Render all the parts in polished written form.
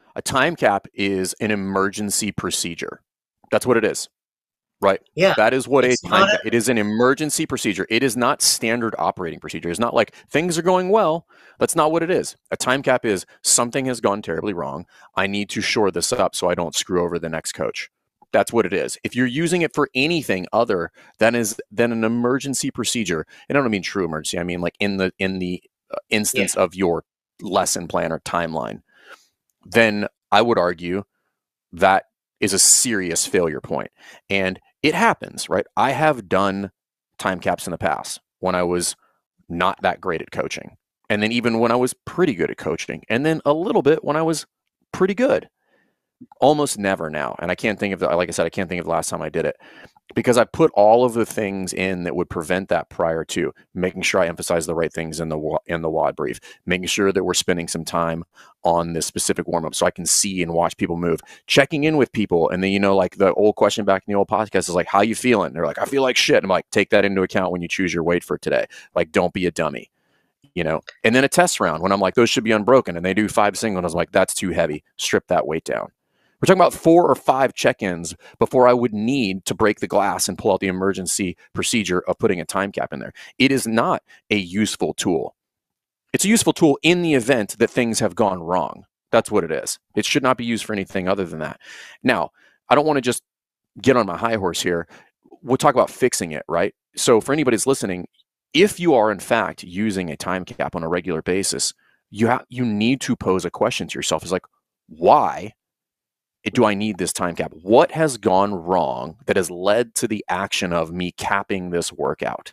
A time cap is an emergency procedure. That's what it is, right? Yeah, That is what a it's time not cap. a It is an emergency procedure. It is not standard operating procedure. It's not like things are going well. That's not what it is. A time cap is something has gone terribly wrong. I need to shore this up so I don't screw over the next coach. That's what it is. If you're using it for anything other than an emergency procedure, and I don't mean true emergency, I mean like in the yeah. instance of your lesson plan or timeline, then I would argue that is a serious failure point. And it happens, right? I have done time caps in the past when I was not that great at coaching. And then even when I was pretty good at coaching. And then a little bit when I was pretty good. Almost never now. And I can't think of like I said, I can't think of the last time I did it because I put all of the things in that would prevent that prior to making sure I emphasize the right things in the WOD brief, making sure that we're spending some time on this specific warm up so I can see and watch people move, checking in with people, and then like the old question back in the old podcast is like, "How you feeling?" They're like, "I feel like shit." I'm like, "Take that into account when you choose your weight for today. Like, don't be a dummy." And then a test round when I'm like, those should be unbroken, and they do 5 singles. I was like, that's too heavy. Strip that weight down. We're talking about 4 or 5 check-ins before I would need to break the glass and pull out the emergency procedure of putting a time cap in there. It is not a useful tool. It's a useful tool in the event that things have gone wrong. That's what it is. It should not be used for anything other than that. Now, I don't want to just get on my high horse here. We'll talk about fixing it, right? So for anybody that's listening, if you are in fact using a time cap on a regular basis, you need to pose a question to yourself. Is like, why do I need this time cap? What has gone wrong that has led to the action of me capping this workout?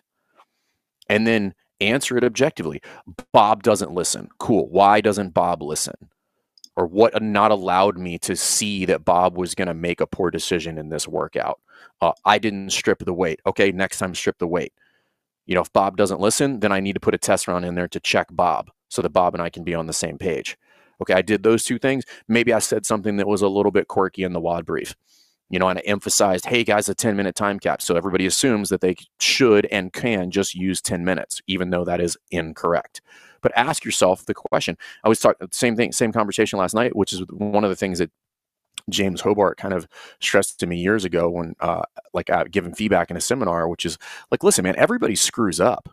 And then answer it objectively. Bob doesn't listen. Cool. Why doesn't Bob listen? Or what not allowed me to see that Bob was going to make a poor decision in this workout? I didn't strip the weight. Okay, next time strip the weight. If Bob doesn't listen, then I need to put a test round in there to check Bob so that Bob and I can be on the same page. Okay, I did those 2 things. Maybe I said something that was a little bit quirky in the WOD brief, and I emphasized, hey guys, a 10-minute time cap. So everybody assumes that they should and can just use 10 minutes, even though that is incorrect. But ask yourself the question. I was talking same thing, same conversation last night, which is one of the things that James Hobart kind of stressed to me years ago when giving feedback in a seminar, which is like, listen, man, everybody screws up.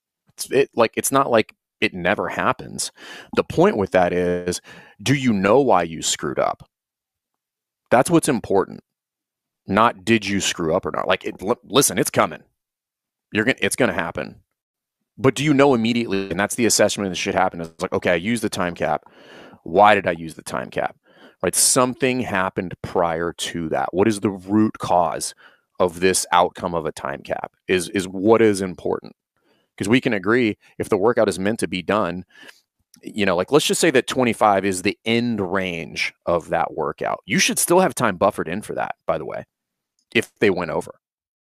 It's not like it never happens. The point with that is, do you know why you screwed up? That's what's important. Not did you screw up or not. Listen, it's coming. It's gonna happen. But do you know immediately? And that's the assessment that should happen. It's like, okay, I used the time cap. Why did I use the time cap? Right? Something happened prior to that. What is the root cause of this outcome of a time cap? Is what is important. Because we can agree if the workout is meant to be done, let's just say that 25 is the end range of that workout. You should still have time buffered in for that, by the way, if they went over.